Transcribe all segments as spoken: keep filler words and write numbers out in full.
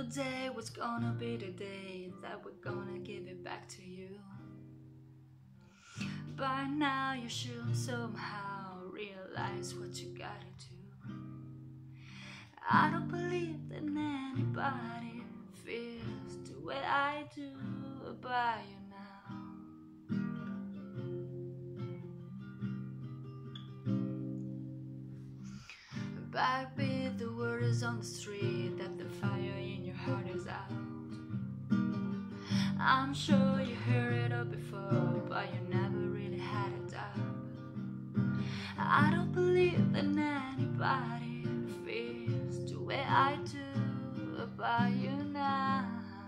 day was gonna be the day that we're gonna give it back to you. By now you should somehow realize what you gotta do. I don't believe that anybody feels the way I do about you now. Backbeat, the word is on the street that the fire in your heart is out. I'm sure you heard it all before, but you never really had a doubt. I don't believe that anybody feels the way I do about you now.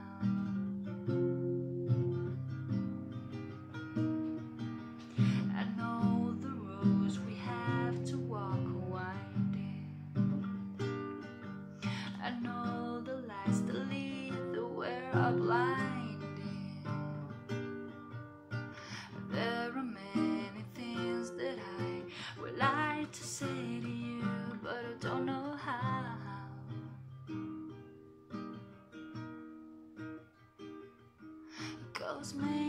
I know the roads we have to walk are winding. I know the lights that lead the way are blinding. There are many things that I would like to say to you, but I don't know how. Cause maybe